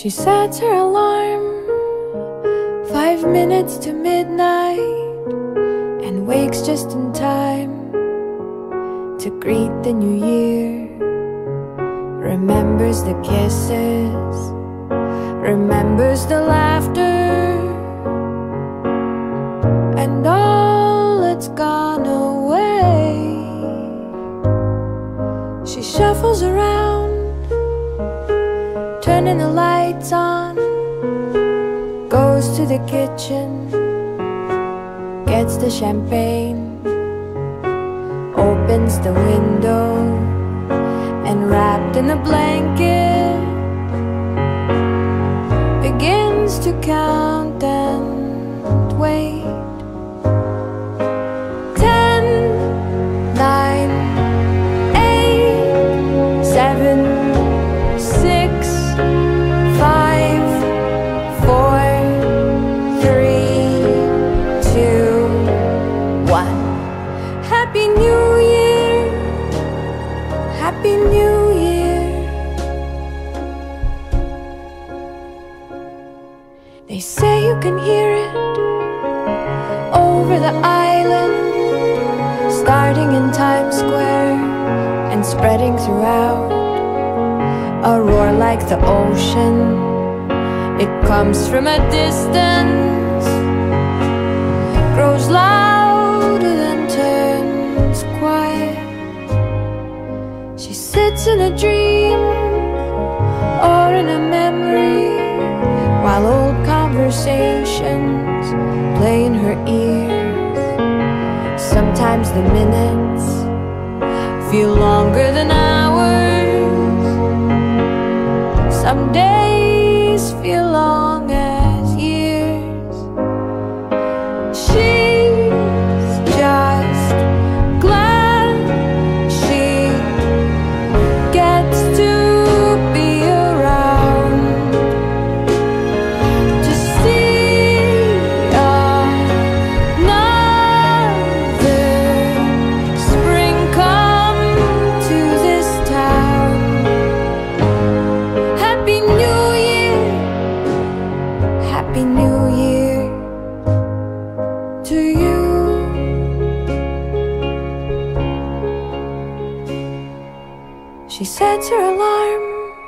She sets her alarm 5 minutes to midnight and wakes just in time to greet the new year. Remembers the kisses, remembers the laughter, and all that's gone away. She shuffles around, turning the lights on, goes to the kitchen, gets the champagne, opens the window, and wrapped in a blanket, begins to count and wait. 10, 9, 8, 7, 6, 5, 4, 3, 2, 1. Happy New Year, Happy New Year. They say you can hear it over the island, starting in Times Square and spreading throughout. A roar like the ocean, it comes from a distance, grows louder then turns quiet. She sits in a dream or in a memory, while old conversations play in her ears. Sometimes the minutes feel longer than hours, some days feel long as years. She's just glad she gets to be around to see another spring come to this town. Happy New Year, Happy New Year to you. She sets her alarm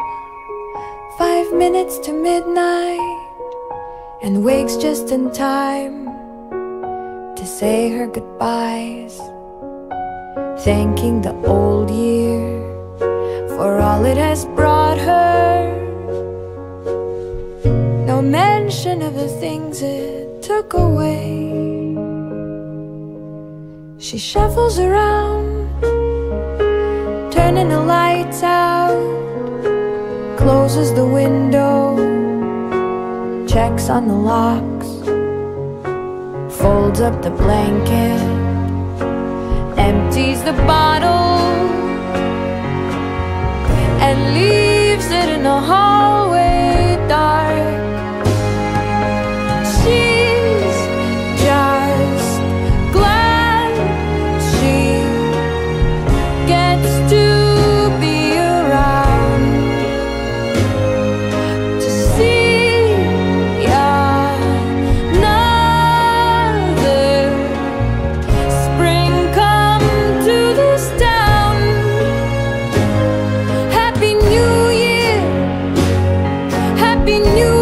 5 minutes to midnight and wakes just in time to say her goodbyes, thanking the old year for all it has brought her. No mention of the things it took away. She shuffles around, turning the lights out, closes the window, checks on the locks, folds up the blanket, empties the bottle, and leaves it in the hallway dark. She's just glad she gets to be around to see another spring come to this town. Happy New Year, Happy New